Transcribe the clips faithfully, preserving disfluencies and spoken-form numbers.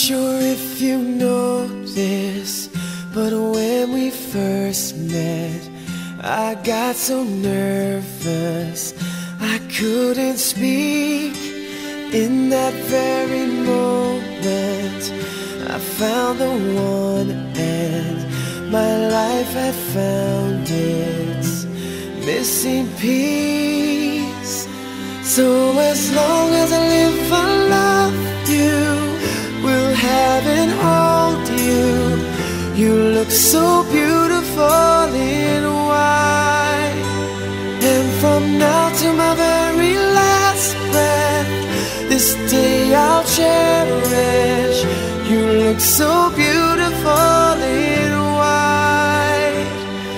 sure if you know this, but when we first met, I got so nervous I couldn't speak. In that very moment I found the one, and my life had found its missing piece. So as long as I live, I love you, will have and hold you. You look so beautiful in white, and from now to my very last breath, this day I'll cherish. You look so beautiful in white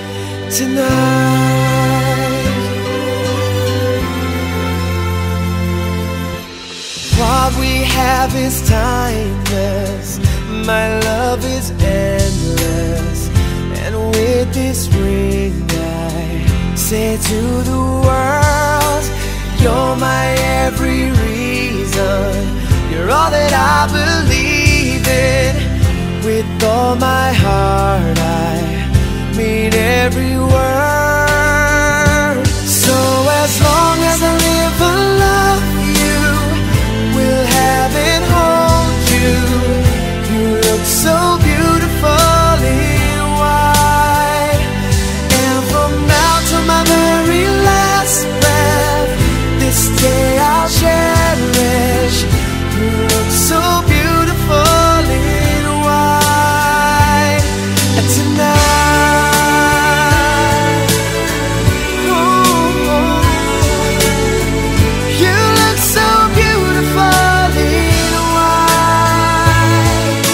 tonight. What we have is timeless, my love is endless, and with this ring I say to the world, you're my every reason, you're all that I believe in. With all my heart I mean every word. So as long as I live, I love you, will have and hold you. You look so beautiful in white, and from now to my very last breath, this day I'll cherish. You look so beautiful in white tonight. Ooh, you look so beautiful in white.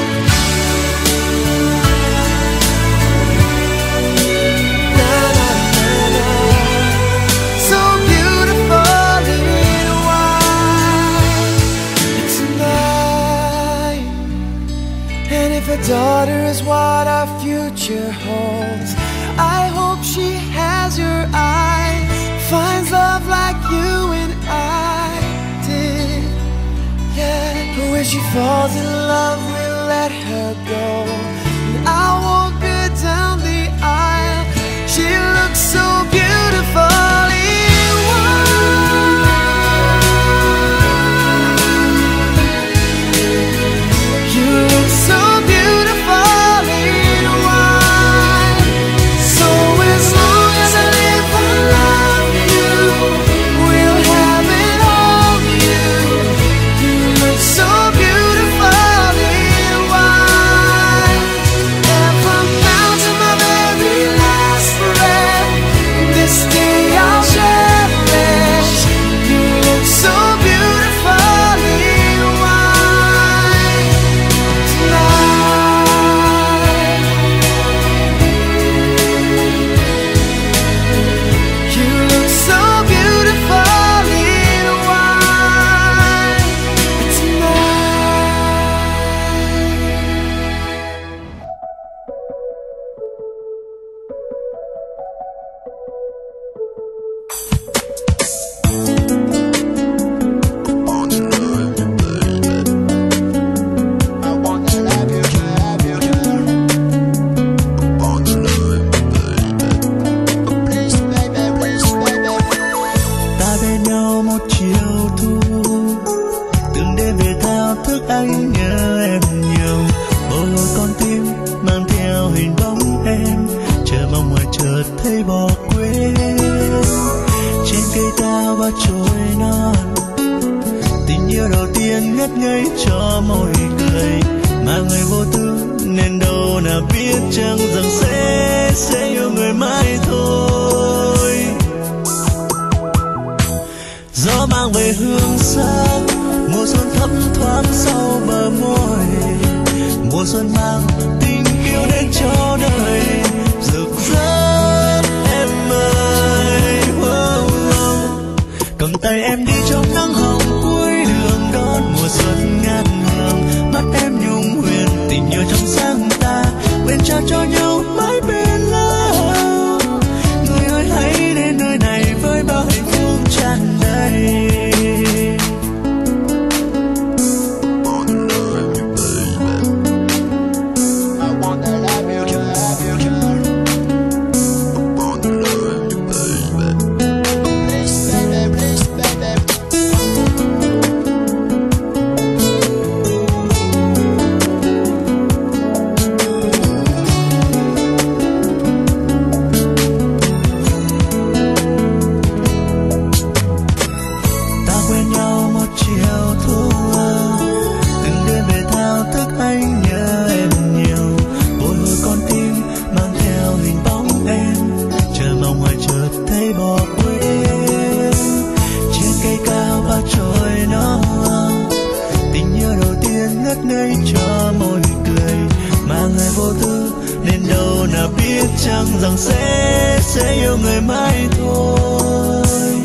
Na, na, na, na. So beautiful in white tonight. And if a daughter is what our future holds, I hope she has your eyes, finds love like you and I did. Yeah, but when she falls in love, we'll let her go, and I'll walk her down the aisle. She looks so beautiful in white. You look so beautiful in white. So as long as I live, I love you, will have and hold you. You look so beautiful in white, and from now to my very last breath, this day I'll cherish. You look so beautiful in white tonight. You look so beautiful in white Ta bên nhau một chiều thu, từng đêm về thao thức anh nhớ em nhiều. Bầu con tim mang theo hình bóng em, chờ mong ngoài chợt thấy bỏ quên. Trên cây táo bao trôi non, tình yêu đầu tiên ngất ngây cho môi cười. Mà người vô tư nên đâu nào biết chăng rằng sẽ sẽ yêu người mãi thôi. Gió mang về hương xa, mùa xuân thấm thoáng sau bờ môi. Mùa xuân mang tình yêu đến cho đời rực rỡ em ơi. Oh, oh. Cầm tay em đi trong nắng hồng cuối đường đón mùa xuân ngát hương. Mắt em nhung huyền tình yêu trong sáng ta, quên trao cho nhau mãi bên lâu. Người ơi hãy đến nơi này với bao hạnh phúc tràn đầy. chăng rằng sẽ sẽ yêu người mãi thôi.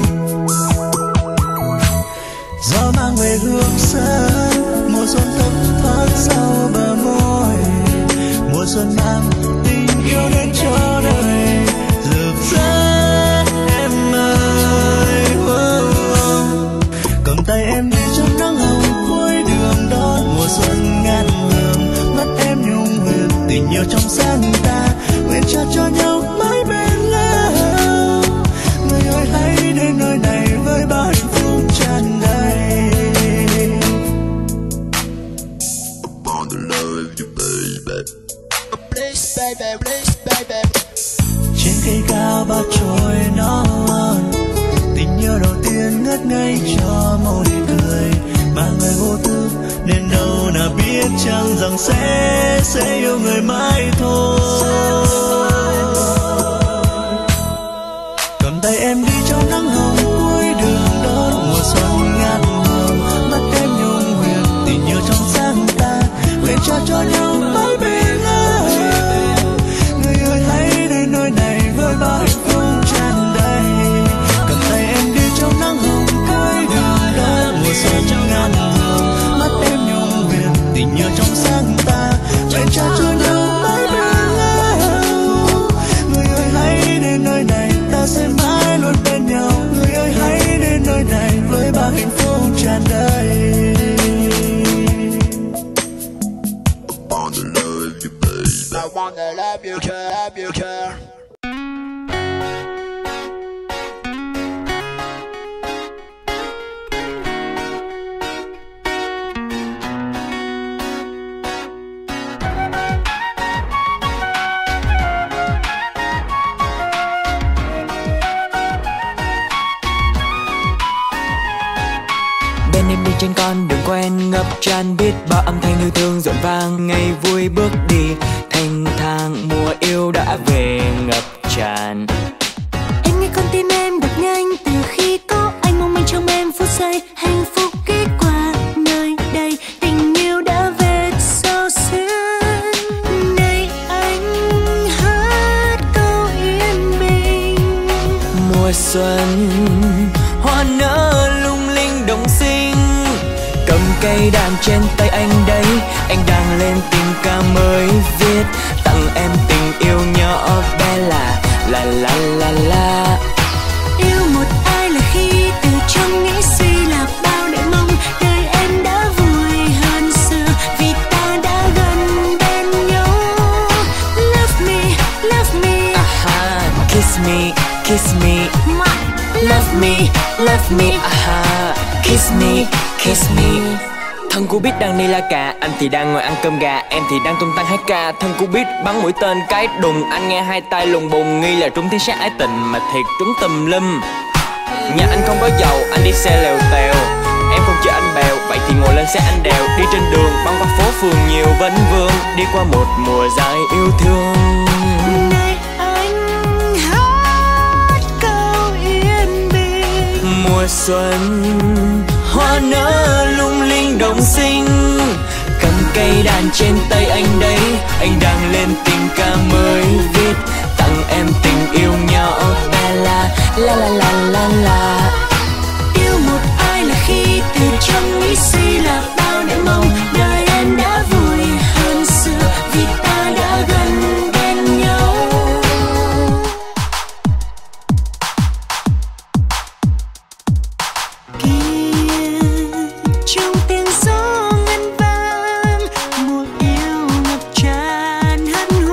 Gió mang về hương sớm, mùa xuân thấm thoáng sau bờ môi. Mùa xuân mang tình yêu đến cho đời rực rỡ em ơi. Oh, oh. Cầm tay em đi trong nắng hồng cuối đường đón mùa xuân ngát hương. Mắt em nhung huyền tình yêu trong sáng ta, nguyện trao cho nhau mãi bên nhau. Người ơi hãy đến nơi này với bao hạnh phúc tràn đầy. Trên cây cao bao trôi non, tình yêu đầu tiên ngất ngây cho môi cười. Mà người vô tư nên đâu nào biết chăng rằng sẽ sẽ yêu người mãi thôi. Cầm tay em đi trong nắng hồng cuối đường đón mùa xuân ngát hương. Mắt em nhung huyền tình yêu trong sáng ta, nguyện trao cho nhau mãi bên nhau. Người ơi hãy đến nơi này với bao hạnh phúc tràn đầy. Cầm tay em đi trong nắng hồng cuối đường đón mùa xuân ngát hương. Mắt em nhung huyền tình yêu trong sáng ta, nguyện trao cho nhau mãi bên nhau. Người ơi hãy đến nơi này ta sẽ mãi luôn bên nhau. Người ơi hãy đến nơi này với bao hạnh phúc tràn đầy. I wanna love you, care, love you, care. Bên em đi trên con đường quen ngập tràn biết bao âm thanh yêu thương rộn vang. Ngày vui bước đi thanh thang, mùa yêu đã về ngập tràn. Em nghe con tim em đập nhanh từ khi có anh, mong mình trong em phút giây hạnh phúc ghé qua nơi đây. Tình yêu đã về sao xuyên, này anh hát câu yên bình. Mùa xuân hoa nở lung linh đồng xinh, cầm cây đàn trên tay anh đấy. Anh đang lên tình ca mới viết tặng em tình yêu nhỏ bé là la la la la. Yêu một ai là khi từ trong nghĩ suy là bao để mong đời em đã vui hơn xưa vì ta đã gần bên nhau. Love me, love me, Aha, kiss me, kiss me, love me, love me, aha, kiss me, kiss me. Thân cô biết đang đi la cà, anh thì đang ngồi ăn cơm gà, em thì đang tung tăng hát ca. Thân cô biết bắn mũi tên cái đùng, anh nghe hai tay lùng bùng nghi là trúng thiên sát ái tình mà thiệt trúng tùm lum. Nhà anh không có dầu, anh đi xe lèo tèo, em không chở anh bèo, vậy thì ngồi lên xe anh đèo. Đi trên đường băng qua phố phường nhiều vấn vương, đi qua một mùa dài yêu thương. này anh hát câu yên bình. Mùa xuân hoa nở lung linh đồng xinh, cầm cây đàn trên tay anh đấy. Anh đang lên tình ca mới viết tặng em tình yêu nhỏ bé la la la la la la. Yêu một ai là khi từ trong nghĩ suy là bao để mong đời em đã vui hơn xưa vì ta đã gần bên nhau. Trong tiếng gió ngân vang, mùa yêu ngập tràn hân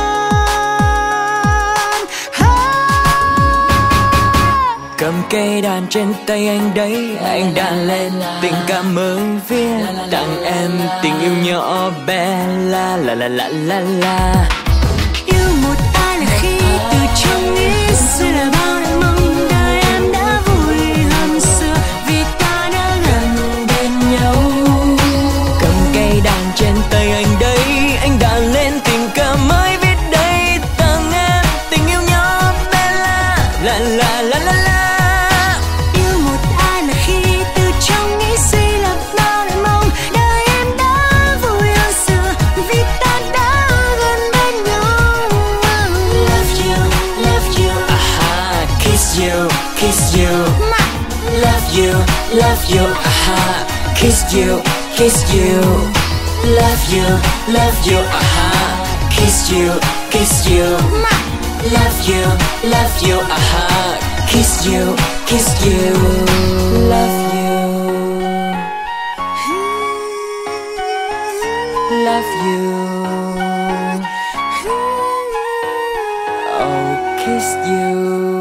hoan. Cầm cây đàn trên tay anh đấy, anh đã lên tình ca mới viết tặng em tình yêu nhỏ bé la la la la la la. Yêu một ai là khi từ trong nghĩ suy là bao để mong đời em đã vui hơn xưa vì ta đã gần bên nhau. Cầm cây đàn trên tay anh đấy, anh đã lên tình ca mới viết đây tặng em tình yêu nhỏ bé la la la la la la. Yêu một ai là khi từ trong nghĩ suy là bao để mong đời em đã vui hơn xưa vì ta đã gần bên love you, aha, kiss you, kiss you. Love you, love you, aha, kiss you, kiss you. Love you, love you, aha, kiss you, kiss you. Love you, love you. Oh, kiss you.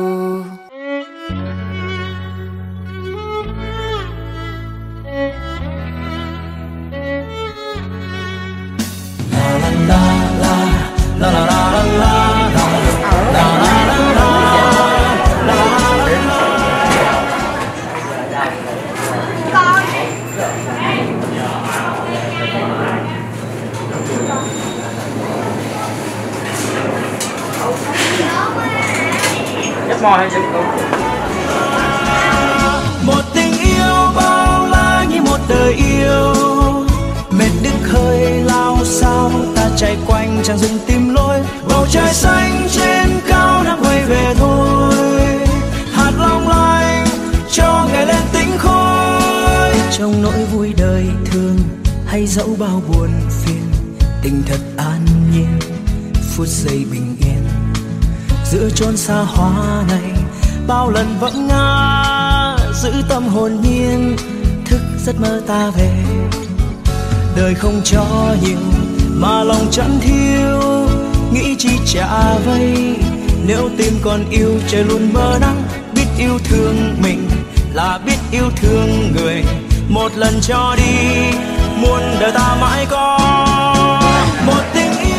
Một tình yêu bao la như một đời yêu, mệt đứt hơi lao sao ta chạy quanh chẳng dừng tìm lối. Bầu trời xanh trên cao đã quay về thôi, hạt long lanh cho ngày lên tính khôi. Trong nỗi vui đời thường hay dẫu bao buồn phiền, tình thật an nhiên phút giây bình yên. Giữa chốn xa hoa này bao lần vấp ngã, giữ tâm hồn nhiên thức giấc mơ ta về. Đời không cho nhiều mà lòng chẳng thiếu, nghĩ chi trả vây. Nếu tim còn yêu trời luôn mơ nắng, biết yêu thương mình là biết yêu thương người. Một lần cho đi muôn đời ta mãi có một tình yêu.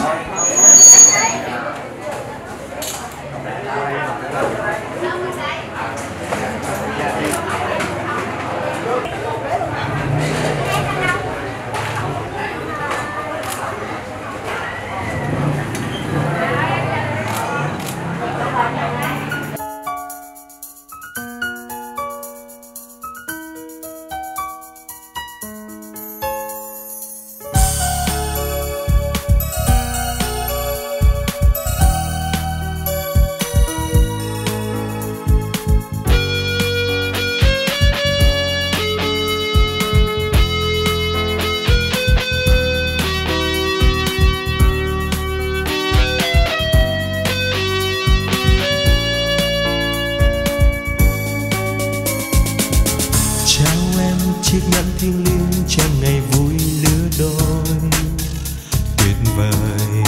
chiếc nhẫn thiêng liêng trong ngày vui lứa đôi tuyệt vời.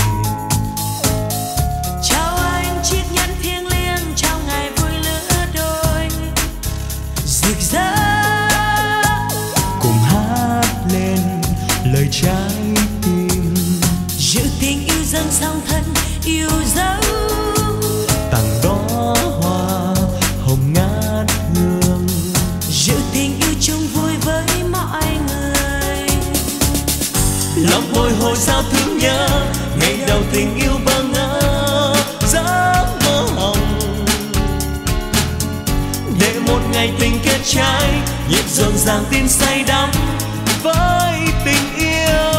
Chào anh chiếc nhẫn thiêng liêng trong ngày vui lứa đôi rực rỡ, cùng hát lên lời trái tim, giữ tình yêu dâng song thân yêu dấu, tặng đó hoa hồng ngát hương, giữ tình yêu chung vui với mọi người. lòng bồi hồi sao thương nhớ ngày đầu tình yêu bơ ngỡ giấc mơ hồng, để một ngày tình kết trái nhịp rộn ràng tin say đắm với tình yêu.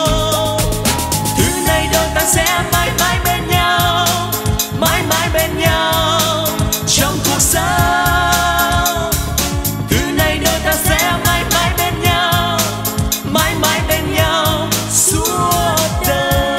Từ nay đôi ta sẽ mãi mãi bên nhau, mãi mãi bên nhau trong cuộc sống. Từ nay đôi ta sẽ mãi mãi bên nhau, mãi mãi bên nhau suốt đời.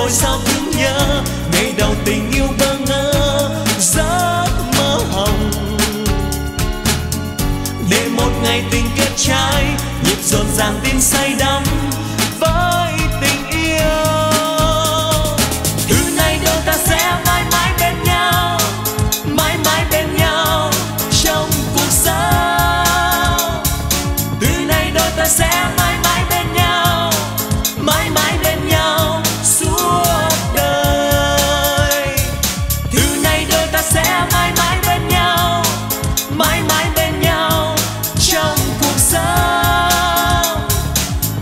hồi sao thương nhớ ngày đầu tình yêu bơ ngơ giấc mơ hồng, để một ngày tình kết trái nhịp rộn ràng tin say đắm với tình yêu. Từ nay đôi ta sẽ mãi mãi bên nhau, mãi mãi bên nhau trong cuộc sống. Từ nay đôi ta sẽ mãi mãi bên nhau, mãi mãi bên nhau suốt đời. Từ nay đôi ta sẽ mãi mãi bên nhau, mãi mãi bên nhau trong cuộc sống.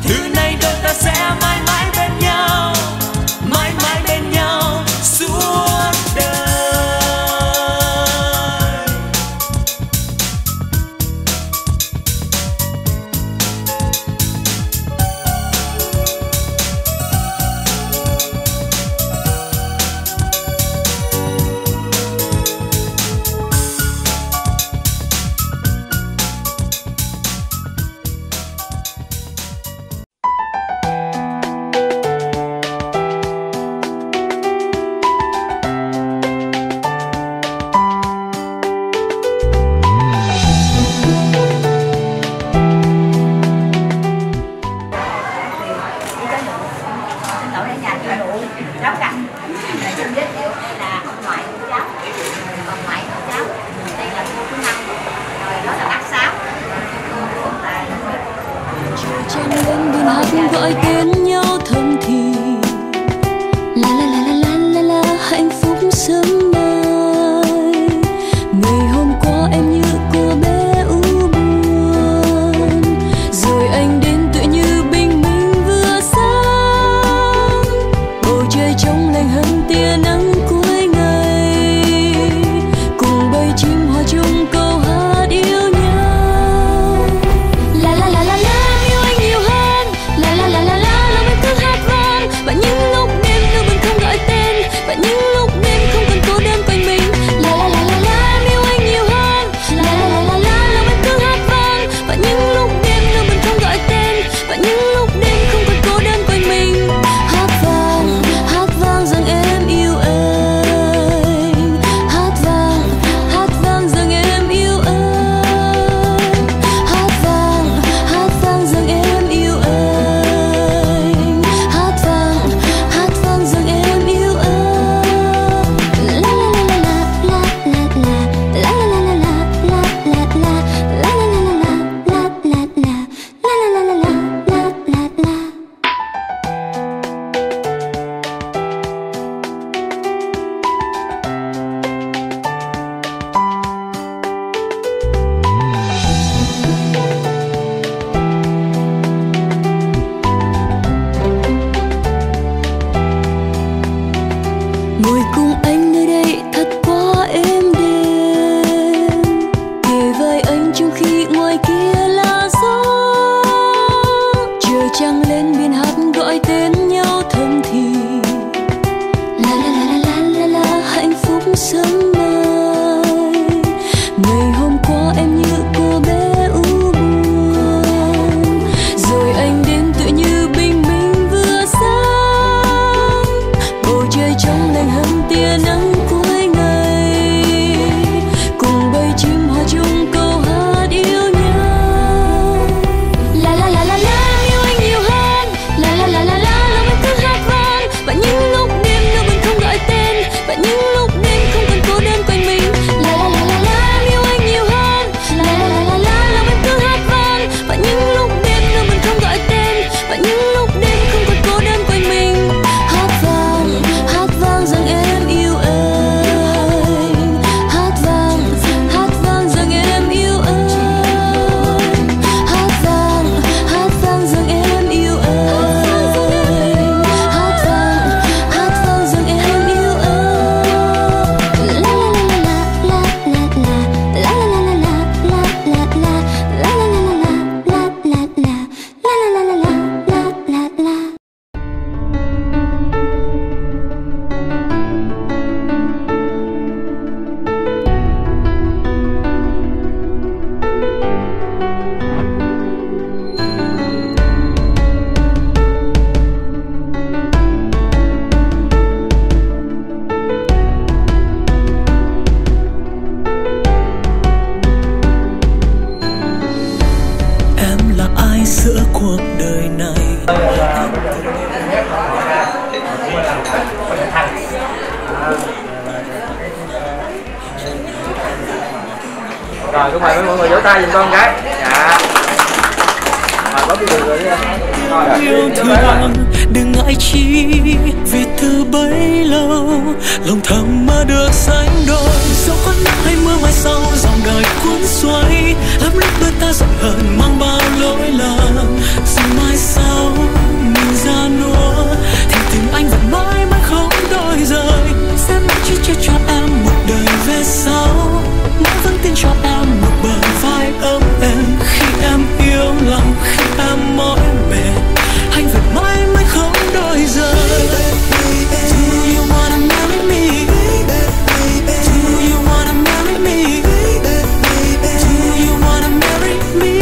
Rồi, cũng mời mọi người vỗ tay giùm con cái. Dạ. Mời có cái người đi. Yêu thương đừng ngại chi, vì từ bấy lâu lòng thầm mơ được sánh đôi. Dẫu có nắng hay mưa mai sau, dòng đời cuốn xoay, lắm lúc đôi ta giận hờn mang bao lỗi lầm. Dù mai sau mình ra nua, thì tình anh vẫn mãi mãi không đổi rời. Sẽ mãi chỉ che cho em một đời về sau, mãi vẫn tin cho em một bờ vai ấm êm. Khi em yêu lòng, khi em mỏi mệt, anh vẫn mãi mãi không đổi rời. Do you wanna marry me? Do you wanna marry me? Do you wanna marry me?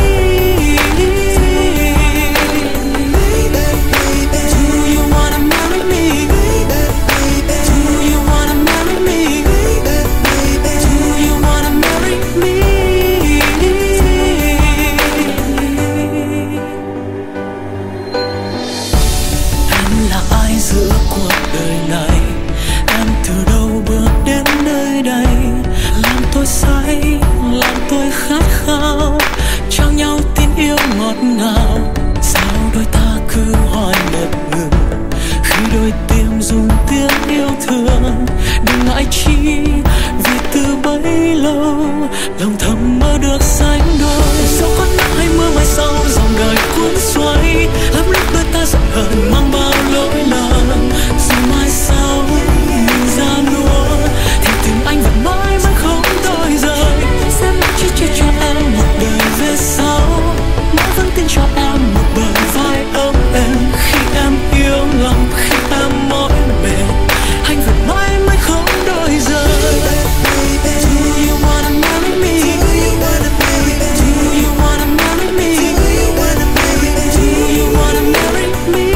Do you wanna marry me? Do you wanna marry me? Do you wanna marry me? Em là ai giữa cuộc đời này? Em từ đâu bước đến nơi đây? Làm tôi say, làm tôi khát khao, trao nhau tin yêu ngọt ngào. Sao đôi ta cứ hoài ngập ngừng khi đôi tim dùng tiếng yêu thương? Đừng ngại chi, vì từ bấy lâu lòng thầm mơ được sánh đôi. Dẫu có nắng hay mưa mai sau, dòng đời cuốn xoay, lắm lúc đôi ta giận hờn mang bao lỗi lầm. Dù mai sau mình ra nua, thì tình anh vẫn mãi mãi không đổi rời. Sẽ mãi chỉ che cho em một đời về sau, mãi vẫn tin cho em một bờ vai ấm êm. Khi em yêu lòng, khi em mỏi mệt, anh vẫn mãi mãi không đổi rời. Do you wanna marry me? Do you wanna marry me? Do you wanna marry me?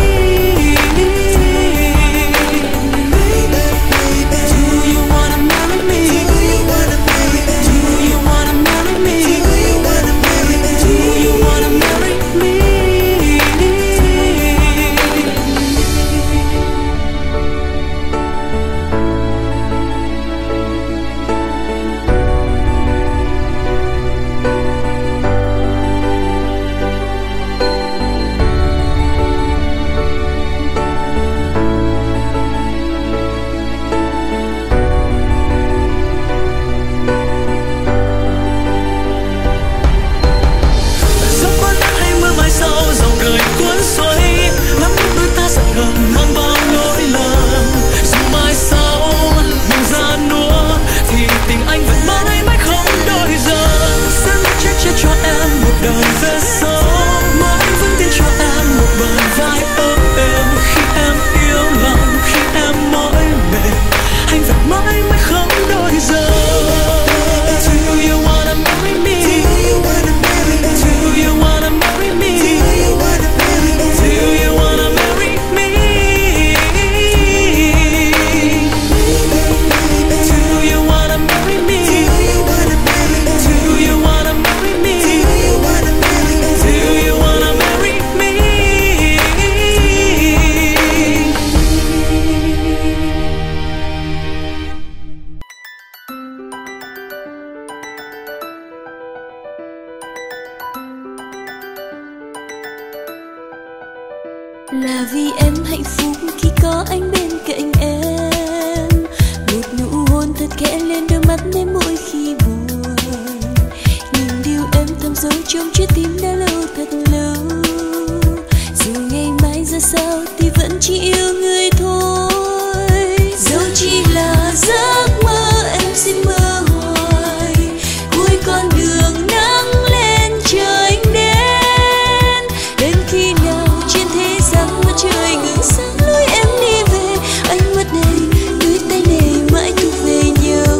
Do you wanna marry me? Do you wanna marry me? Do you wanna marry me? Dẫu có nắng hay mưa mai sau, dòng đời cuốn xoay, lắm lúc đôi ta giận hờn mang bao lỗi lầm. Dù mai sau mình ra nua, thì tình anh vẫn mãi mãi không đổi rời. Sẽ mãi che che cho em một đời về sau, mãi vẫn tin cho em một bờ vai ấm êm. Khi em yêu lòng, khi em mỏi mệt, anh vẫn mãi mãi không đổi rời. Do you wanna marry me? Do you wanna marry me? Do you wanna marry me? Do you wanna marry me? Do you wanna marry me? Do you wanna marry me? Do you wanna marry me? Là vì em hạnh phúc khi có anh bên cạnh em, một nụ hôn thật khẽ lên đôi mắt em mỗi khi buồn. Những điều em thầm giấu trong trái tim đã lâu thật lâu, dù ngày mai ra sao thì vẫn chỉ yêu người thôi. Dẫu chỉ là giấc mơ em xin mơ hoài, cuối con đường nắng lên trời đến. Đến khi nào trên thế gian mặt trời ngừng sáng lối em đi về, ánh mắt này đôi tay này mãi thuộc về nhau.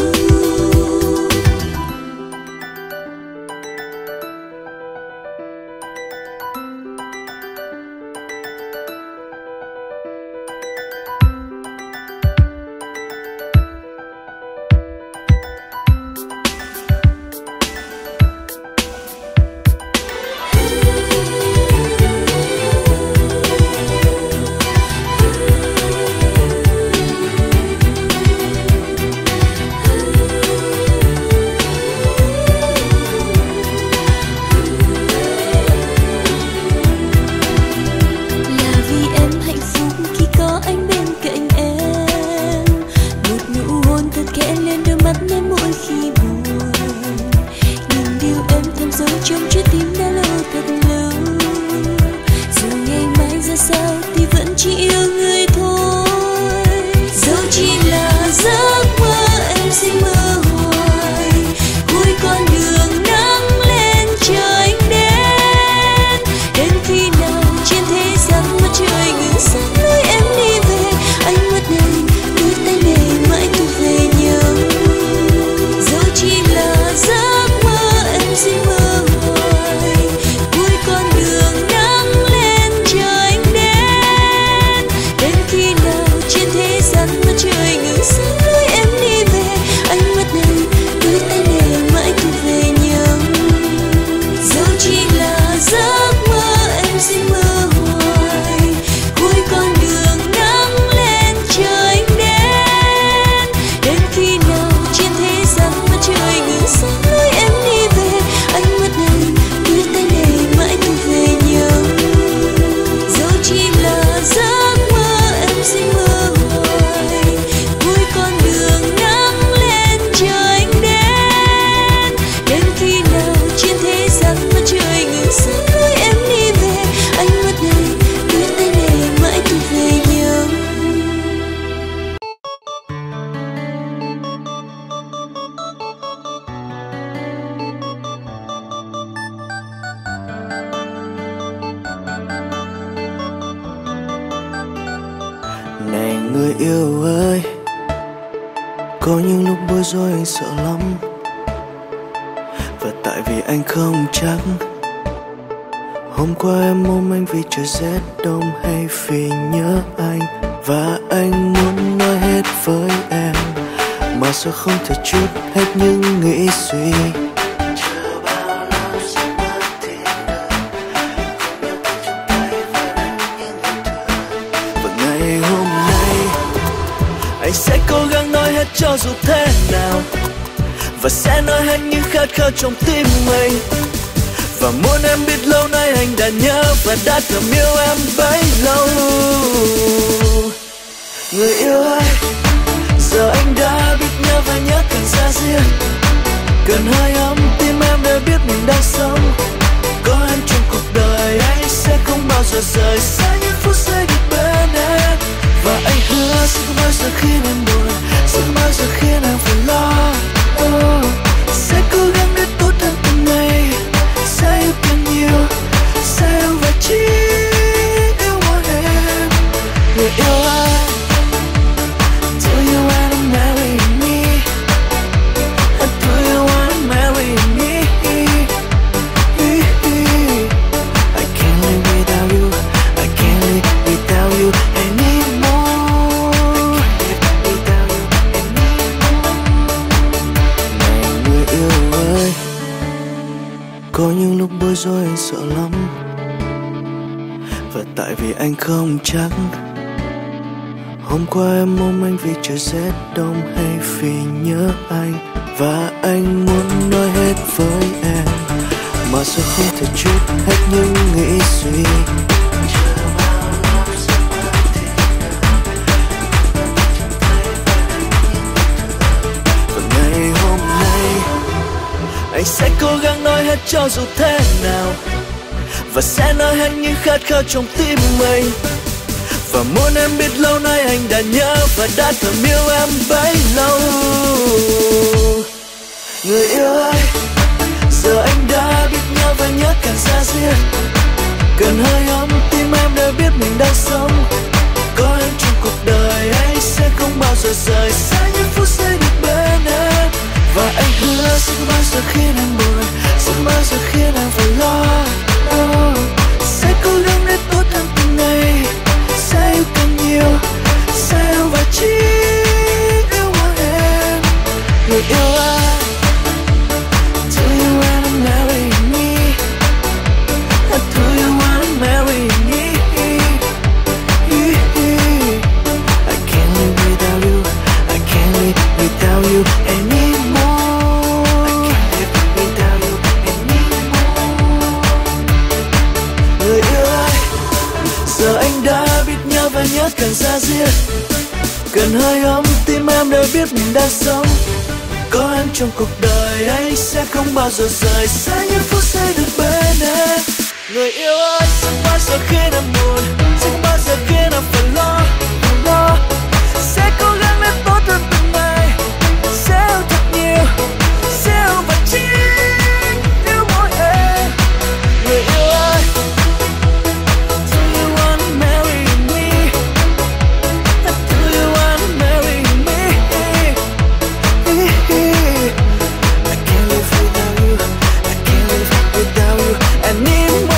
khi buồn. Nhìn điều em thầm giấu trong trái tim đã lâu thật lâu. Dù ngày mai ra sao thì vẫn chỉ yêu người thôi. Dẫu chỉ là giấc mơ em xin mơ hoài. Cuối con đường nắng lên trời đến. Đến khi nào trên thế gian mặt trời ngừng sáng lối em đi về. Ánh mắt này, đôi tay này mãi thuộc về nhau. Dẫu chỉ là giấc mơ em xin mơ hoài. Cuối con đường nắng lên trời đến. Đến khi nào trên thế gian mặt trời ngừng sáng lối em đi về. Ánh mắt này, đôi tay này mãi thuộc về nhau. Dẫu chỉ là giấc mơ em xin mơ hoài. Cuối con đường nắng lên trời đến. Đến khi nào trên thế gian mặt trời ngừng sáng lối em đi về. Ánh mắt này, đôi tay này mãi thuộc về nhau. Dẫu chỉ là giấc mơ em xin mơ hoài. Cuối con đường nắng lên trời đến. Đến khi nào trên thế gian mặt trời ngừng sáng lối em đi về. Ánh mắt này, đôi tay này mãi thuộc về nhau. Này người yêu ơi, có những lúc bối rối anh sợ lắm. Và tại vì anh không chắc hôm qua em ôm anh vì trời rét đông hay vì nhớ anh. Và anh muốn nói hết với em mà sao không thể chút hết những nghĩ suy. Chờ bao lâu sẽ mất thì đời, không nhớ tay trong tay và đánh những ngày thường. Và ngày hôm nay anh sẽ cố gắng nói hết cho dù thế nào. Và sẽ nói hết những khát khao trong tim mình. Và muốn em biết lâu nay anh đã nhớ và đã thầm yêu em bấy lâu. Người yêu ơi, giờ anh đã biết nhớ và nhớ càng xa riêng. Cần hơi ấm tim em để biết mình đang sống. Có em trong cuộc đời anh sẽ không bao giờ rời xa những phút giây được bên em. Và anh hứa sẽ không bao giờ khiến em buồn, sẽ không bao giờ khiến em phải lo. Oh, sẽ cố gắng để tốt hơn từng ngày, sẽ yêu càng nhiều, sẽ yêu và chỉ yêu mỗi em. Người yêu ơi, do you wanna marry me? Do you wanna marry me? I can't live without you, I can't live without you anymore. I can't live without you anymore. Này người yêu ơi, có những lúc bối rối anh sợ lắm. Và tại vì anh không chắc hôm qua em ôm anh vì trời rét đông hay vì nhớ anh. Và anh muốn nói hết với em mà sao không thể chút hết những nghĩ suy. Chờ bao lâu sẽ mất thì đời, và ngày hôm nay anh sẽ cố gắng nói hết cho dù thế nào. Và sẽ nói hết những khát khao trong tim mình. Và muốn em biết lâu nay anh đã nhớ và đã thầm yêu em bấy lâu. Người yêu ơi, giờ anh đã biết nhớ và nhớ càng xa riêng. Cần hơi ấm tim em để biết mình đang sống. Có em trong cuộc đời anh sẽ không bao giờ rời xa những phút giây được bên em. Và anh hứa sẽ không bao giờ khiến em buồn, sẽ không bao giờ khiến em phải lo. Oh, sẽ cố gắng để tốt hơn từng ngày, sẽ yêu càng nhiều, sẽ yêu và chỉ yêu mỗi em. Người yêu ơi, do you wanna marry me? Do you wanna marry me? I can't live without you, I can't live without you anymore. I can't live without you anymore. Người yêu ơi, giờ anh đã biết nhớ và nhớ càng xa riêng. Cần hơi ấm tim em để biết mình đang sống. Có em trong cuộc đời anh sẽ không bao giờ rời xa những phút giây được bên em. Người yêu ơi, chẳng bao giờ khi nào buồn, chẳng bao giờ khi nào phải lo, lo. Sẽ cố gắng lên tốt hơn từng ngày, sẽ yêu thật nhiều, sẽ yêu và chỉ yêu mỗi em. Người yêu ơi, do you wanna marry me? Do you wanna marry me? I can't live without you, I can't live without you anymore.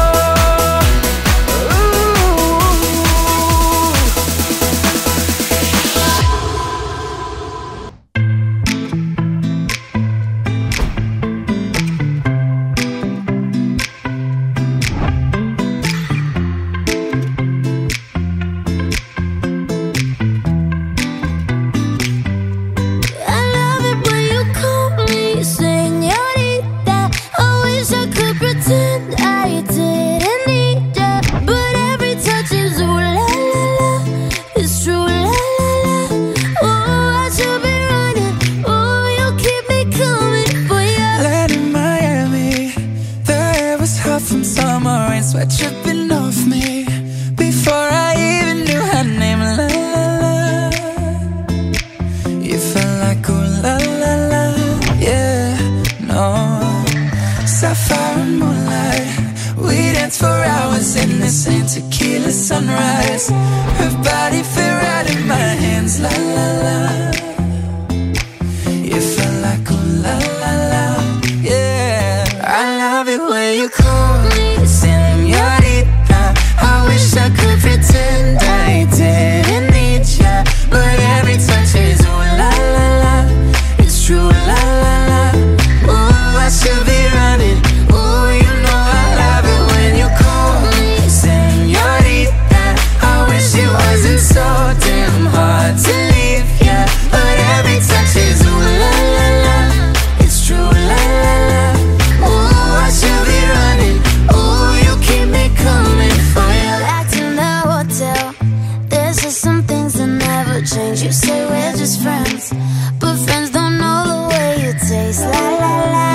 Sweat dripping off me before I even knew her name. La la la, you felt like ooh la la la, yeah, no. Sapphire and moonlight, we danced for hours in the same tequila sunrise. Her body fit right in my hands. La la la, you felt like ooh la la la, yeah. I love it when you call me señorita. I wish I could pretend I didn't need ya, but every touch is ooh la la la. It's true, la la la. Ooh, I should be running. Ooh, you know I love it when you call me señorita. I wish it wasn't so damn hard to leave ya, but every touch is ooh la la la. It's true, la la la. Ooh, I should be running. Ooh, you keep me coming for you. Back in the hotel, there's just some things that never change. You say we're just friends, but friends don't know the way you taste. La la la.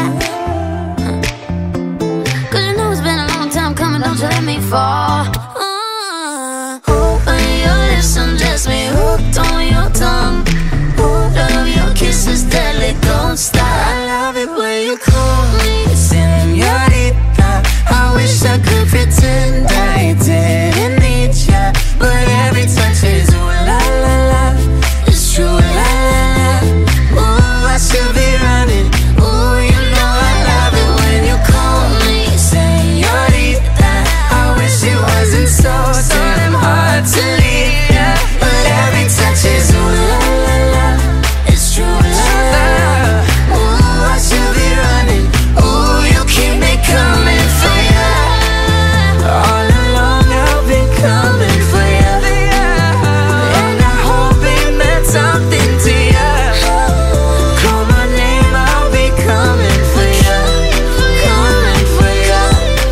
Cause you know it's been a long time coming, don't you let me fall. uh, Open your lips and dress me hooked on your tongue. Oh, love your kisses deadly, don't stop. I love it when you call me señorita. I wish I could pretend I didn't need ya, but every touch is ooh la la la. It's true, la la la. Ooh, I should be running. Ooh, you know I love it when you call me señorita. I wish it wasn't so, so damn hard to leave ya, but every touch is ooh la la la. It's true, la la la. Ooh, I should be running. Ooh, you keep me coming for ya. All along I've been coming for ya, and I hope it meant something to ya. Call my name, I'll be coming for ya, coming for ya,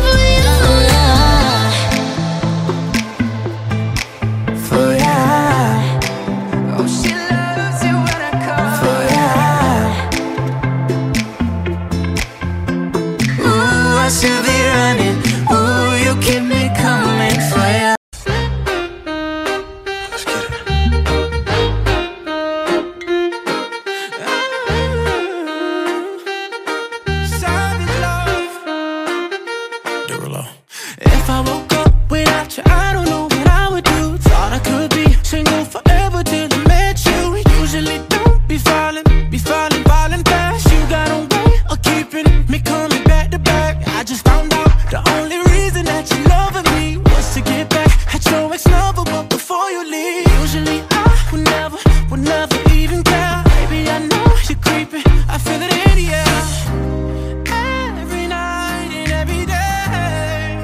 for ya. Oh, she loves it when I call for ya. Ooh, I should be running. Ooh, you keep me coming for ya. Let's get it. Savage love. Derulo. If I woke up without you, I don't know what I would do. Thought I could be single forever till I met you. Usually don't be falling, be falling, falling fast. You got a way of keeping me coming back to back. I just found out the only reason that you loving me was to get back at your ex-lover, but before you leave, usually I would never, would never even care. Baby, I know you're creeping, I feel it in the air. Every night and every day,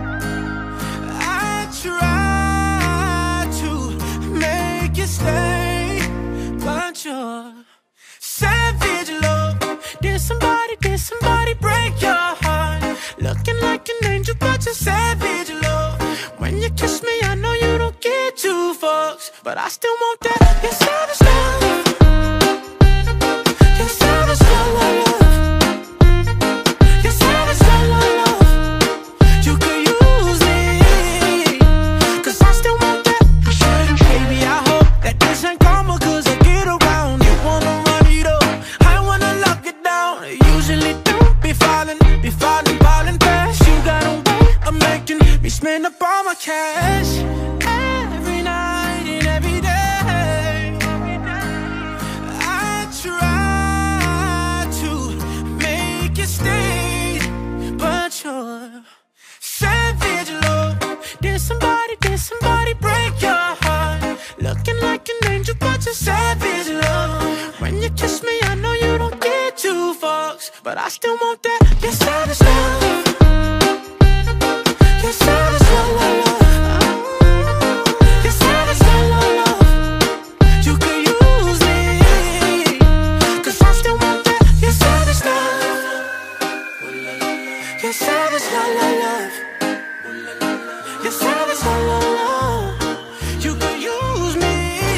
I try to make you stay, but you're savage love. Did somebody, did somebody break your heart? Looking like an angel, but you're savage love. When you kiss me, I know you don't get two fucks, but I still want that. You're savage love. You're savage love. When you kiss me, I know you don't get two fucks, but I still want that. Your savage love. Your savage love, love, love. Your savage love, love, love. You could use me, 'cause I still want that. Your savage love. Your savage love, love, love. Your savage love, love, love. You could use me.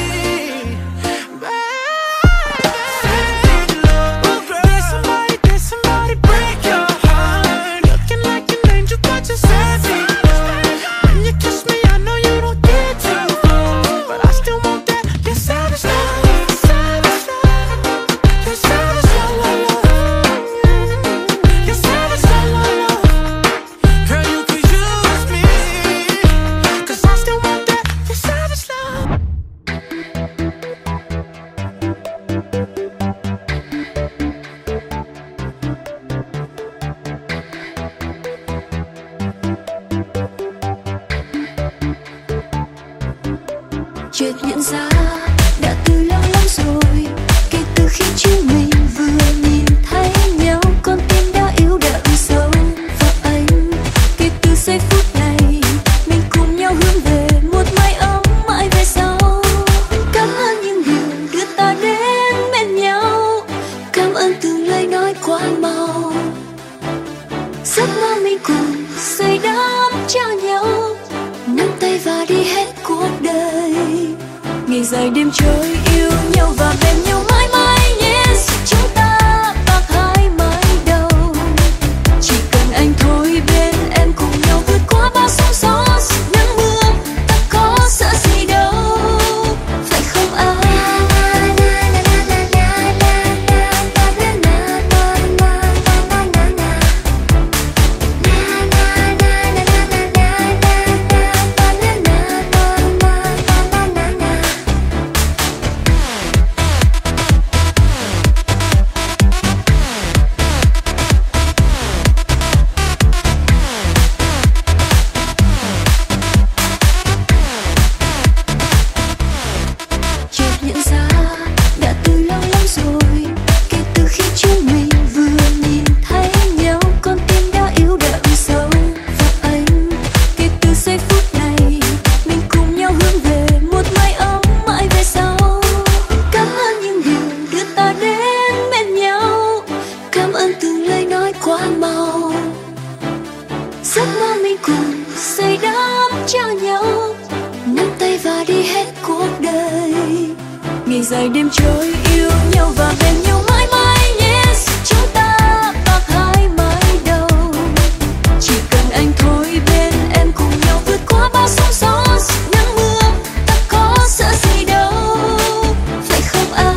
Chợt nhận ra đã từ lâu lắm rồi, kể từ khi chúng mình vừa nhìn thấy nhau, con tim đã yếu đậm sâu vào anh. Kể từ giây phút này mình cùng nhau hướng về một mái ấm mãi về sau. Cảm ơn những điều đưa ta đến bên nhau, cảm ơn từng lời nói quá mau. Giấc mơ mình cùng xây đắp cho nhau, nắm tay và đi hết cuộc đời. Ngày dài đêm trôi yêu nhau và bên nhau mãi mãi. Yes, chúng ta bạc hai mái đầu. Chỉ cần anh thôi bên em cùng nhau vượt qua bao sóng gió nắng mưa. Ta có sợ gì đâu, phải không anh? Ngày dài đêm trôi yêu nhau và bên nhau mãi mãi. Yes, chúng ta bạc hai mái đầu. Chỉ cần anh thôi bên em cùng nhau vượt qua bao sóng gió nắng mưa. Ta có sợ gì đâu, phải không anh?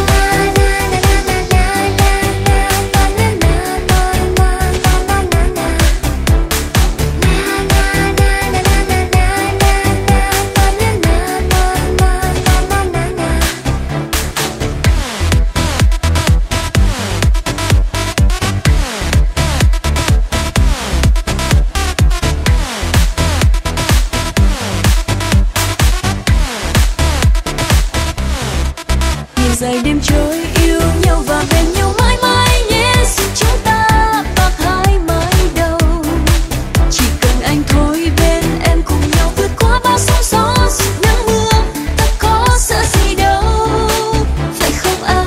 Dài đêm trôi yêu nhau và bên nhau mãi mãi. Yes, chúng ta bạc hai mái đầu. Chỉ cần anh thôi bên em cùng nhau vượt qua bao sóng gió nắng mưa. Ta có sợ gì đâu, phải không anh?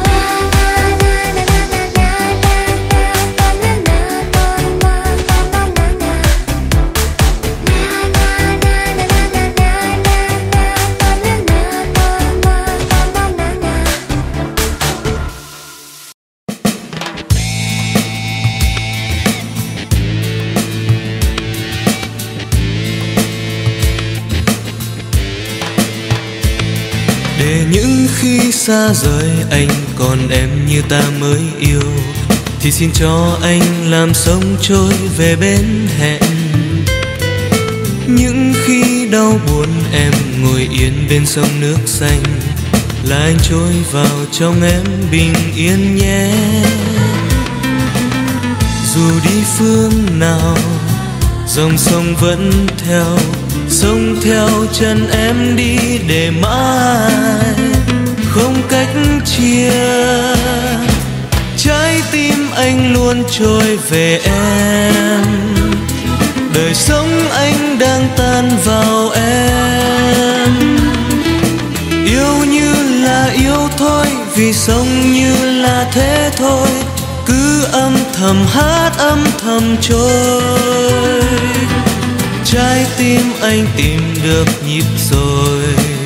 Để những khi xa rời anh còn em như ta mới yêu, thì xin cho anh làm sông trôi về bên hẹn. Những khi đau buồn em ngồi yên bên sông nước xanh, là anh trôi vào trong em bình yên nhé. Dù đi phương nào dòng sông vẫn theo, sông theo chân em đi để mãi không cách chia. Trái tim anh luôn trôi về em, đời sống anh đang tan vào em. Yêu như là yêu thôi, vì sống như là thế thôi, cứ âm thầm hát âm thầm trôi. Trái tim anh tìm được nhịp rồi,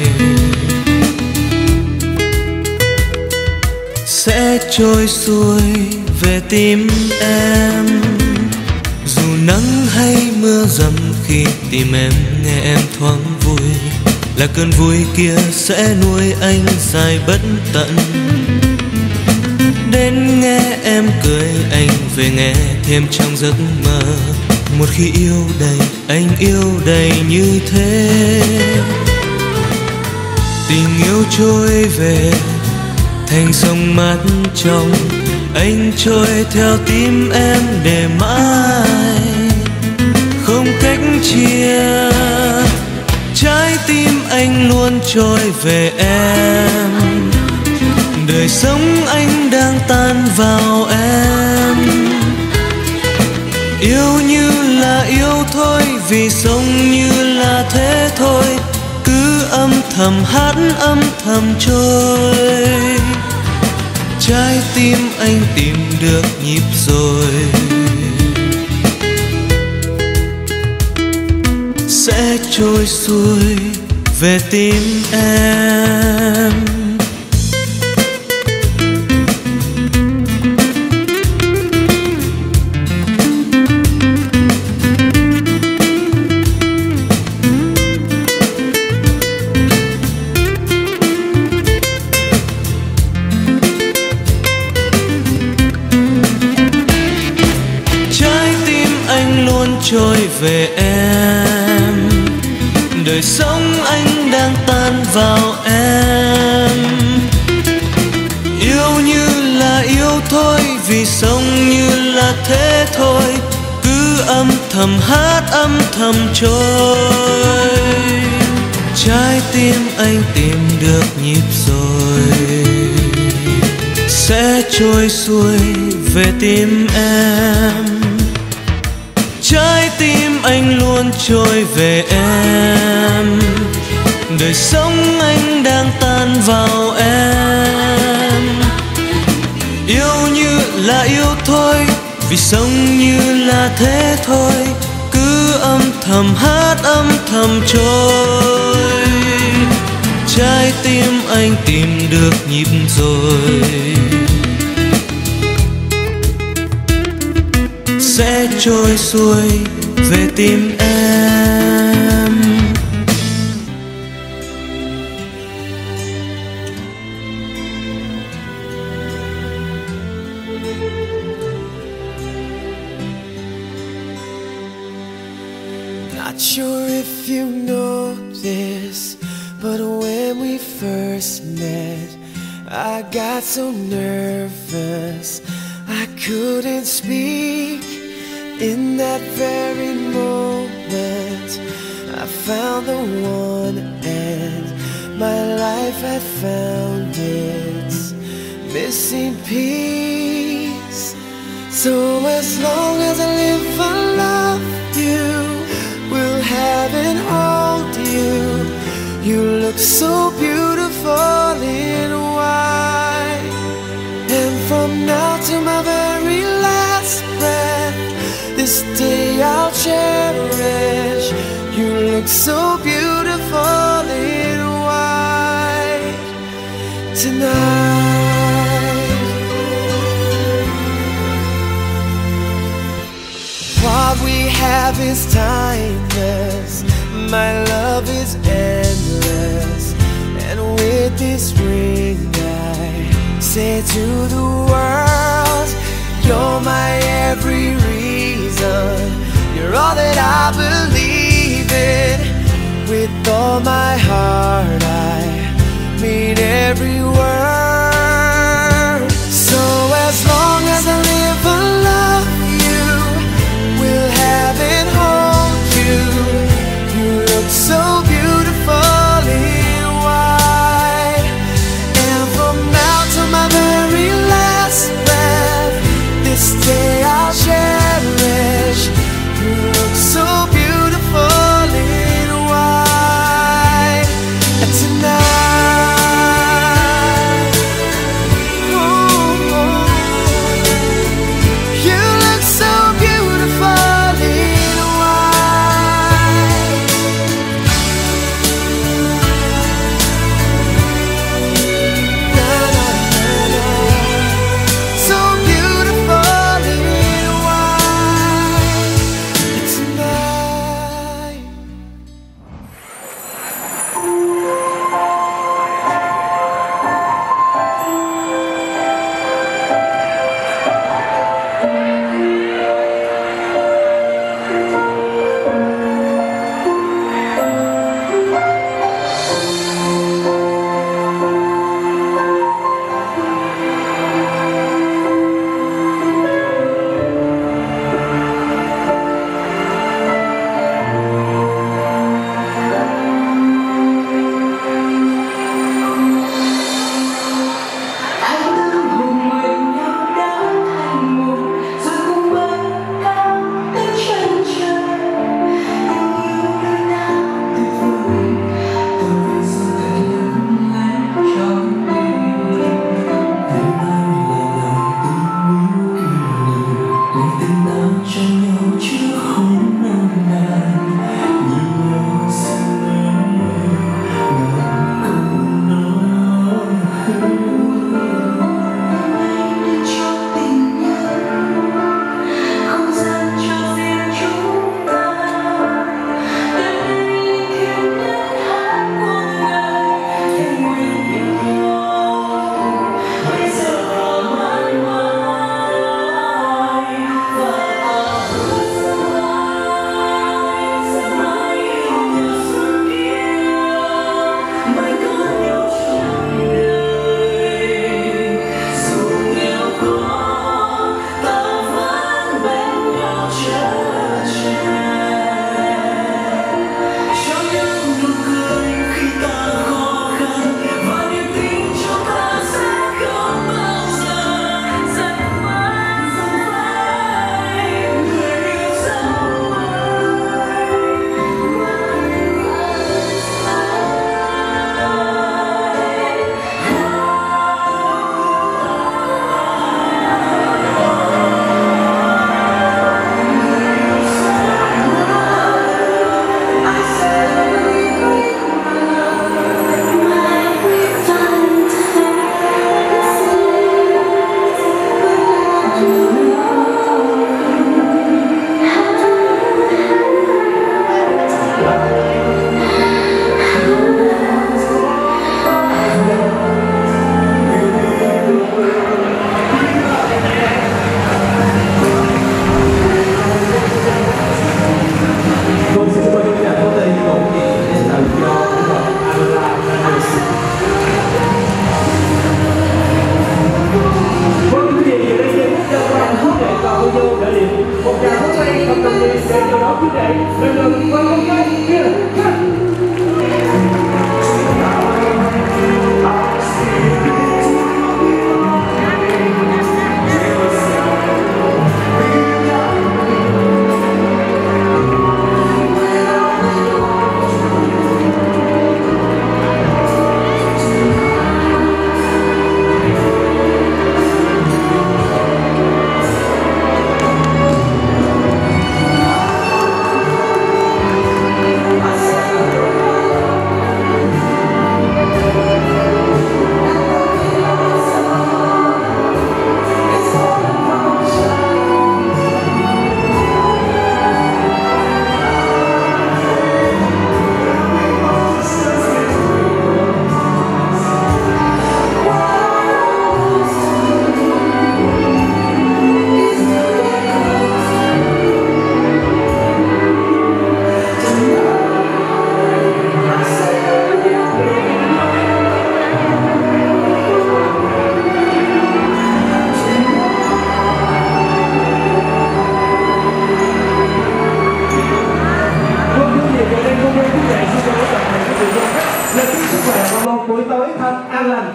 sẽ trôi xuôi về tim em. Dù nắng hay mưa dầm, khi tìm em nghe em thoáng vui, là cơn vui kia sẽ nuôi anh dài bất tận. Đến nghe em cười, anh về nghe thêm trong giấc mơ. Một khi yêu đầy, anh yêu đầy như thế. Tình yêu trôi về thành sông mát trong, anh trôi theo tim em để mãi không cách chia. Trái tim anh luôn trôi về em, đời sống anh đang tan vào em. Yêu như là yêu thôi, vì sống như là thế thôi, cứ âm thầm hát âm thầm trôi. Trái tim anh tìm được nhịp rồi, sẽ trôi xuôi về tim em. Trôi về em, đời sống anh đang tan vào em. Yêu như là yêu thôi, vì sống như là thế thôi, cứ âm thầm hát âm thầm trôi. Trái tim anh tìm được nhịp rồi, sẽ trôi xuôi về tim em. Trái tim anh luôn trôi về em, đời sống anh đang tan vào em. Yêu như là yêu thôi, vì sống như là thế thôi, cứ âm thầm hát âm thầm trôi. Trái tim anh tìm được nhịp rồi, sẽ trôi xuôi về tim em. Not sure if you know this, but when we first met, I got so nervous I couldn't speak. In that very moment, I found the one, and my life had found its missing piece. So as long as I live, I love you, will have and hold you. You look so beautiful in white, and from now to my very last breath, this day I'll cherish. You look so beautiful in white tonight. What we have is timeless, my love is endless, and with this ring I say to the world, you're my every reason, you're all that I believe in. With all my heart I mean every word. So as long as I live, I love you, will have and hold you. You look so beautiful in white, and Một tràng pháo tay thật đồng nhiệt để chào đón chú rể lần lượt qua con gái kia. Buổi tối thật an lành.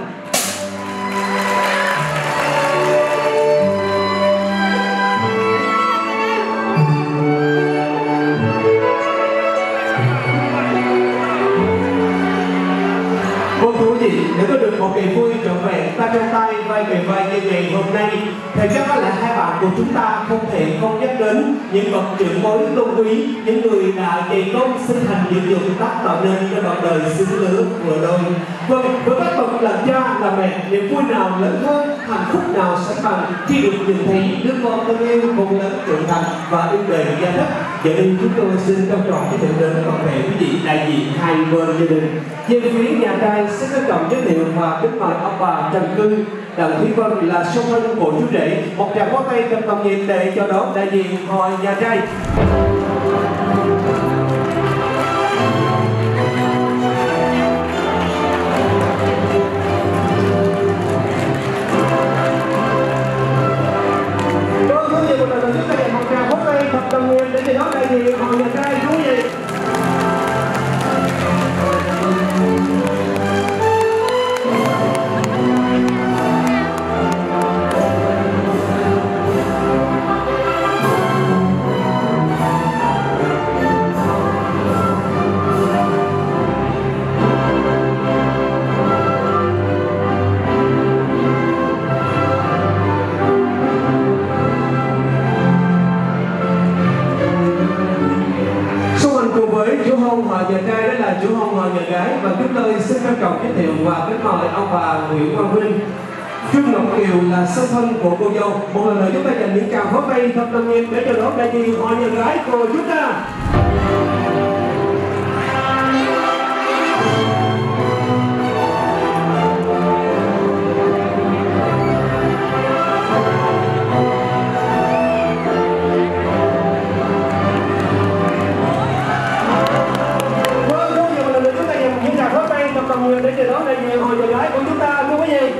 Vâng thưa quý vị, để có được một kỳ vui trọn vẹn ta trong tay vai kề vai như ngày hôm nay, thì chắc có lẽ hai bạn của chúng ta không thể không nhắc đến những bậc trưởng bối tôn quý, những người đã dày công sinh thành những điều tác tạo nên cho đoạn đời xứng lứa vừa đôi. Vâng, với các bậc làm cha làm mẹ, niềm vui nào lớn hơn, hạnh phúc nào sánh bằng khi được nhìn thấy đứa con thân yêu cùng lớn trưởng thành và yêu đời gia đất. Giờ đây chúng tôi xin trân trọng giới thiệu đến toàn thể quý vị đại diện hai bên gia đình. Về phía nhà trai xin trân trọng giới thiệu và kính mời ông bà Trần Cư, Đặng Thúy Vân là song thân của chú rể. Một tràng pháo tay thật nồng nhiệt để cho đón đại diện hội nhà trai. Vâng, thưa quý vị, một lần nữa chúng ta dành một tràng pháo tay thật nồng nhiệt để cho đón đại diện hội nhà trai, thú vị. Họ nhà trai đó là chủ hôn họ nhà gái, và chúng tôi xin trân trọng giới thiệu và kính mời ông bà Nguyễn Quang Vinh, Trương Ngọc Kiều là song thân của cô dâu. Một lần nữa chúng ta dành những tràng pháo tay thật nồng nhiệt để chào đón đại diện họ nhà gái của chúng ta. Để chờ đón đại diện hội nhà gái của chúng ta, thưa quý vị.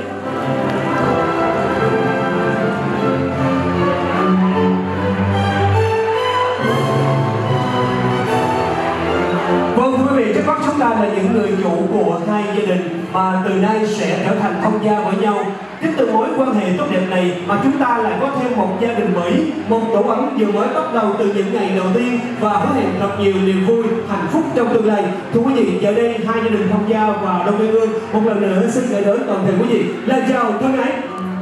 Vâng thưa quý vị, trước mắt chúng ta là những người chủ của hai gia đình mà từ nay sẽ trở thành thông gia với nhau. Tiếp từ mối quan hệ tốt đẹp này mà chúng ta lại có thêm một gia đình mới, một tổ ấm vừa mới bắt đầu từ những ngày đầu tiên và hứa hẹn thật nhiều niềm vui, hạnh phúc trong tương lai. Thưa quý vị, giờ đây hai gia đình thông gia và Đông Quê Hương một lần nữa xin gửi đến toàn thể quý vị lời chào thân ái.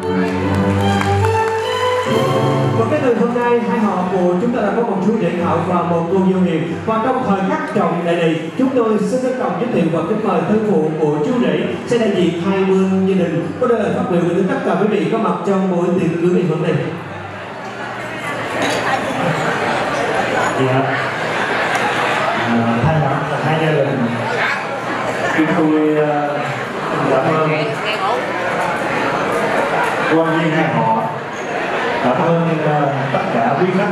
Và cái từ hôm nay hai họ của chúng ta đã có một chú rể Thảo và một cô dâu Hiền, và trong thời khắc trọng đại này chúng tôi xin trân trọng giới thiệu và kính mời thân phụ của chú rể sẽ đại diện hai bên gia đình có lời phát biểu đến tất cả quý vị có mặt trong buổi tiệc cưới ngày hôm nay. Dạ, à, thay mặt hai gia đình chúng tôi cảm ơn quan viên hai họ, cảm ơn uh, tất cả quý khách